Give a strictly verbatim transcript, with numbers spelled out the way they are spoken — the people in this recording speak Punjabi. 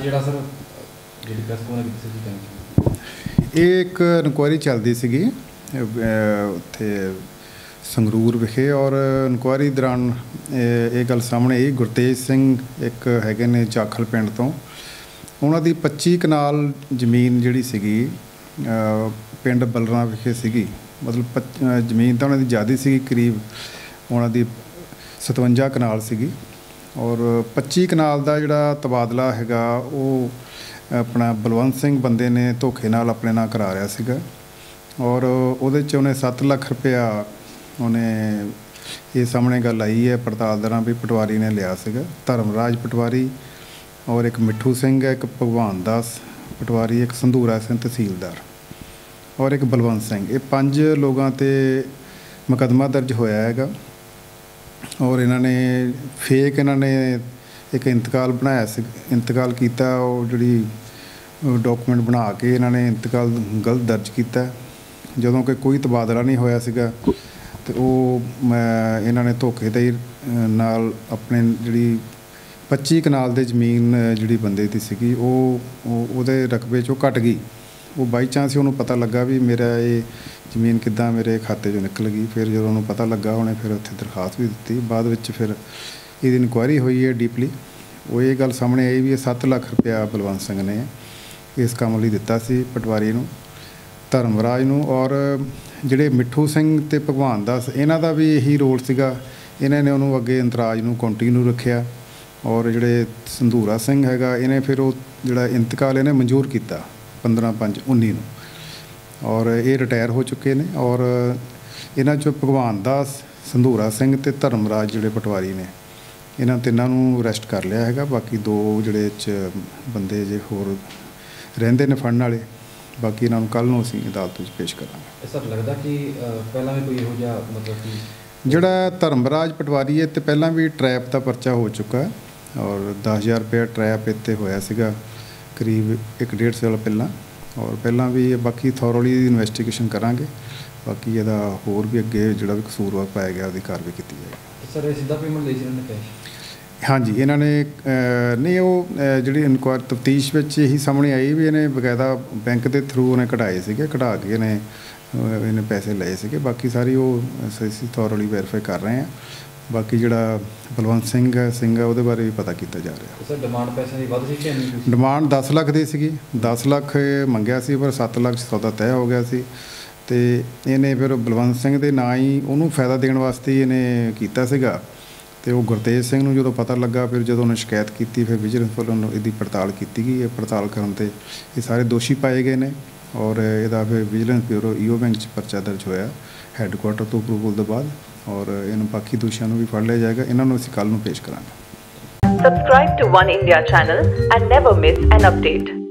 ਜਿਹੜਾ ਸਰ ਜਿਹੜੀ ਪ੍ਰੈਸ ਕਾਨਫਰੰਸ ਕੀਤੀ ਸੀ, ਇਹ ਇੱਕ ਇਨਕੁਆਇਰੀ ਚੱਲਦੀ ਸੀਗੀ ਉੱਥੇ ਸੰਗਰੂਰ ਵਿਖੇ, ਔਰ ਇਨਕੁਆਇਰੀ ਦੌਰਾਨ ਇਹ ਗੱਲ ਸਾਹਮਣੇ ਆਈ ਗੁਰਤੇਜ ਸਿੰਘ ਇੱਕ ਹੈਗੇ ਨੇ ਜਾਖਲ ਪਿੰਡ ਤੋਂ, ਉਹਨਾਂ ਦੀ ਪੱਚੀ ਕਨਾਲ ਜ਼ਮੀਨ ਜਿਹੜੀ ਸੀਗੀ ਪਿੰਡ ਬਲਰਾਂ ਵਿਖੇ ਸੀਗੀ। ਮਤਲਬ ਪੱਚ ਜ਼ਮੀਨ ਤਾਂ ਉਹਨਾਂ ਦੀ ਜ਼ਿਆਦਾ ਸੀਗੀ, ਕਰੀਬ ਉਹਨਾਂ ਦੀ ਸਤਵੰਜਾ ਕਨਾਲ ਸੀਗੀ, ਔਰ ਪੱਚੀ ਕਨਾਲ ਦਾ ਜਿਹੜਾ ਤਬਾਦਲਾ ਹੈਗਾ ਉਹ ਆਪਣਾ ਬਲਵੰਤ ਸਿੰਘ ਬੰਦੇ ਨੇ ਧੋਖੇ ਨਾਲ ਆਪਣੇ ਨਾਲ ਕਰਾ ਰਿਹਾ ਸੀਗਾ, ਔਰ ਉਹਦੇ 'ਚ ਉਹਨੇ ਸੱਤ ਲੱਖ ਰੁਪਇਆ ਉਹਨੇ ਇਹ ਸਾਹਮਣੇ ਗੱਲ ਆਈ ਹੈ ਪੜਤਾਲ ਦੌਰਾਨ ਵੀ ਪਟਵਾਰੀ ਨੇ ਲਿਆ ਸੀਗਾ। ਧਰਮਰਾਜ ਪਟਵਾਰੀ ਔਰ ਇੱਕ ਮਿੱਠੂ ਸਿੰਘ ਹੈ, ਇੱਕ ਭਗਵਾਨ ਦਾਸ ਪਟਵਾਰੀ, ਇੱਕ ਸੰਧੂਰਾ ਸਿੰਘ ਤਹਿਸੀਲਦਾਰ ਔਰ ਇੱਕ ਬਲਵੰਤ ਸਿੰਘ, ਇਹ ਪੰਜ ਲੋਕਾਂ 'ਤੇ ਮੁਕੱਦਮਾ ਦਰਜ ਹੋਇਆ ਹੈਗਾ। ਔਰ ਇਹਨਾਂ ਨੇ ਫੇਕ ਇਹਨਾਂ ਨੇ ਇੱਕ ਇੰਤਕਾਲ ਬਣਾਇਆ ਸੀ, ਇੰਤਕਾਲ ਕੀਤਾ, ਉਹ ਜਿਹੜੀ ਡਾਕੂਮੈਂਟ ਬਣਾ ਕੇ ਇਹਨਾਂ ਨੇ ਇੰਤਕਾਲ ਗਲਤ ਦਰਜ ਕੀਤਾ, ਜਦੋਂ ਕਿ ਕੋਈ ਤਬਾਦਲਾ ਨਹੀਂ ਹੋਇਆ ਸੀਗਾ। ਅਤੇ ਉਹ ਇਹਨਾਂ ਨੇ ਧੋਖੇ ਦੇ ਨਾਲ ਆਪਣੇ ਜਿਹੜੀ ਪੱਚੀ ਕਨਾਲ ਦੇ ਜ਼ਮੀਨ ਜਿਹੜੀ ਬੰਦੇ ਦੀ ਸੀਗੀ ਉਹ ਉਹਦੇ ਰਕਬੇ 'ਚੋਂ ਘੱਟ ਗਈ। ਉਹ ਬਾਈ ਚਾਂਸ ਉਹਨੂੰ ਪਤਾ ਲੱਗਾ ਵੀ ਮੇਰਾ ਇਹ ਜ਼ਮੀਨ ਕਿੱਦਾਂ ਮੇਰੇ ਖਾਤੇ 'ਚੋਂ ਨਿਕਲ ਗਈ। ਫਿਰ ਜਦੋਂ ਉਹਨੂੰ ਪਤਾ ਲੱਗਾ ਉਹਨੇ ਫਿਰ ਉੱਥੇ ਦਰਖਾਸਤ ਵੀ ਦਿੱਤੀ। ਬਾਅਦ ਵਿੱਚ ਫਿਰ ਇਹਦੀ ਇਨਕੁਆਇਰੀ ਹੋਈ ਹੈ ਡੀਪਲੀ, ਉਹ ਇਹ ਗੱਲ ਸਾਹਮਣੇ ਆਈ ਵੀ ਇਹ ਸੱਤ ਲੱਖ ਰੁਪਇਆ ਬਲਵੰਤ ਸਿੰਘ ਨੇ ਇਸ ਕੰਮ ਲਈ ਦਿੱਤਾ ਸੀ ਪਟਵਾਰੀ ਨੂੰ, ਧਰਮਰਾਜ ਨੂੰ। ਔਰ ਜਿਹੜੇ ਮਿੱਠੂ ਸਿੰਘ ਅਤੇ ਭਗਵਾਨ ਦਾਸ, ਇਹਨਾਂ ਦਾ ਵੀ ਇਹੀ ਰੋਲ ਸੀਗਾ। ਇਹਨਾਂ ਨੇ ਉਹਨੂੰ ਅੱਗੇ ਅੰਤਰਾਜ ਨੂੰ ਕੰਟੀਨਿਊ ਰੱਖਿਆ, ਔਰ ਜਿਹੜੇ ਸੰਧੂਰਾ ਸਿੰਘ ਹੈਗਾ ਇਹਨੇ ਫਿਰ ਉਹ ਜਿਹੜਾ ਇੰਤਕਾਲ ਇਹਨੇ ਮਨਜ਼ੂਰ ਕੀਤਾ ਪੰਦਰਾਂ ਪੰਜ ਉੱਨੀ ਨੂੰ, ਔਰ ਇਹ ਰਿਟਾਇਰ ਹੋ ਚੁੱਕੇ ਨੇ। ਔਰ ਇਹਨਾਂ 'ਚੋਂ ਭਗਵਾਨ ਦਾਸ, ਸੰਧੂਰਾ ਸਿੰਘ ਅਤੇ ਧਰਮਰਾਜ ਜਿਹੜੇ ਪਟਵਾਰੀ ਨੇ, ਇਹਨਾਂ ਤਿੰਨਾਂ ਨੂੰ ਅਰੈਸਟ ਕਰ ਲਿਆ ਹੈਗਾ। ਬਾਕੀ ਦੋ ਜਿਹੜੇ 'ਚ ਬੰਦੇ ਜੇ ਹੋਰ ਰਹਿੰਦੇ ਨੇ ਫੜਨ ਵਾਲੇ, ਬਾਕੀ ਇਹਨਾਂ ਨੂੰ ਕੱਲ੍ਹ ਨੂੰ ਅਸੀਂ ਅਦਾਲਤ ਵਿੱਚ ਪੇਸ਼ ਕਰਾਂਗੇ। ਸਰ ਲੱਗਦਾ ਕਿ ਪਹਿਲਾਂ ਵੀ ਕੋਈ ਇਹੋ ਜਿਹਾ ਮਤਲਬ ਕਿ ਜਿਹੜਾ ਧਰਮਰਾਜ ਪਟਵਾਰੀ ਹੈ, ਅਤੇ ਪਹਿਲਾਂ ਵੀ ਟਰੈਪ ਦਾ ਪਰਚਾ ਹੋ ਚੁੱਕਾ, ਔਰ ਦਸ ਹਜ਼ਾਰ ਰੁਪਇਆ ਟਰੈਪ ਇੱਥੇ ਹੋਇਆ ਸੀਗਾ ਕਰੀਬ ਇੱਕ ਡੇਢ ਸਾਲ ਪਹਿਲਾਂ, ਔਰ ਪਹਿਲਾਂ ਵੀ। ਬਾਕੀ ਥੋਰਲੀ ਇਨਵੈਸਟੀਗੇਸ਼ਨ ਕਰਾਂਗੇ, ਬਾਕੀ ਇਹਦਾ ਹੋਰ ਵੀ ਅੱਗੇ ਜਿਹੜਾ ਵੀ ਕਸੂਰਵਾਰ ਪਾਇਆ ਗਿਆ ਉਹਦੀ ਕਾਰਵਾਈ ਕੀਤੀ ਜਾਏਗੀ। ਸਰ ਇਹ ਸਿੱਧਾ ਪੇਮੈਂਟ ਲਈ ਸੀ ਇਹਨਾਂ ਨੇ ਕੈਸ਼? ਹਾਂਜੀ, ਇਹਨਾਂ ਨੇ ਨਹੀਂ, ਉਹ ਜਿਹੜੀ ਇਨਕੁਆਇਰੀ ਤਫਤੀਸ਼ ਵਿੱਚ ਇਹੀ ਸਾਹਮਣੇ ਆਈ ਵੀ ਇਹਨੇ ਬਕਾਇਦਾ ਬੈਂਕ ਦੇ ਥਰੂ ਉਹਨੇ ਕਢਾਏ ਸੀਗੇ, ਕਢਾ ਕੇ ਇਹਨੇ ਇਹਨੇ ਪੈਸੇ ਲਏ ਸੀਗੇ। ਬਾਕੀ ਸਾਰੀ ਉਹ ਅਸੀਂ ਥੋਰਲੀ ਵੈਰੀਫਾਈ ਕਰ ਰਹੇ ਹਾਂ। ਬਾਕੀ ਜਿਹੜਾ ਬਲਵੰਤ ਸਿੰਘ ਹੈ ਸਿੰਘ ਹੈ ਉਹਦੇ ਬਾਰੇ ਵੀ ਪਤਾ ਕੀਤਾ ਜਾ ਰਿਹਾ। ਸਰ ਡਿਮਾਂਡ ਪੈਸੇ ਦੀ ਵੱਧ ਸੀ ਕਿ ਨਹੀਂ? ਡਿਮਾਂਡ ਦਸ ਲੱਖ ਦੀ ਸੀਗੀ, ਦਸ ਲੱਖ ਮੰਗਿਆ ਸੀ, ਪਰ ਸੱਤ ਲੱਖ ਸੌਦਾ ਤੈਅ ਹੋ ਗਿਆ ਸੀ। ਅਤੇ ਇਹਨੇ ਫਿਰ ਬਲਵੰਤ ਸਿੰਘ ਦੇ ਨਾਂ ਹੀ ਉਹਨੂੰ ਫਾਇਦਾ ਦੇਣ ਵਾਸਤੇ ਇਹਨੇ ਕੀਤਾ ਸੀਗਾ। ਅਤੇ ਉਹ ਗੁਰਤੇਜ ਸਿੰਘ ਨੂੰ ਜਦੋਂ ਪਤਾ ਲੱਗਾ, ਫਿਰ ਜਦੋਂ ਉਹਨੇ ਸ਼ਿਕਾਇਤ ਕੀਤੀ, ਫਿਰ ਵਿਜੀਲੈਂਸ ਵੱਲੋਂ ਇਹਦੀ ਪੜਤਾਲ ਕੀਤੀ ਗਈ ਹੈ। ਪੜਤਾਲ ਕਰਨ 'ਤੇ ਇਹ ਸਾਰੇ ਦੋਸ਼ੀ ਪਾਏ ਗਏ ਨੇ, ਔਰ ਇਹਦਾ ਫਿਰ ਵਿਜੀਲੈਂਸ ਬਿਊਰੋ ਈਓ ਬੈਂਕ 'ਚ ਪਰਚਾ ਦਰਜ ਹੋਇਆ ਹੈੱਡਕੁਆਟਰ ਤੋਂ ਅਪਰੂਵਲ ਤੋਂ ਬਾਅਦ, ਔਰ ਇਹਨੂੰ ਬਾਕੀ ਦੋਸ਼ੀਆਂ ਨੂੰ ਵੀ ਫੜ ਲਿਆ ਜਾਏਗਾ। ਇਹਨਾਂ ਨੂੰ ਅਸੀਂ ਕੱਲ੍ਹ ਨੂੰ ਪੇਸ਼ ਕਰਾਂਗੇ। Subscribe to One India channel and never miss an update.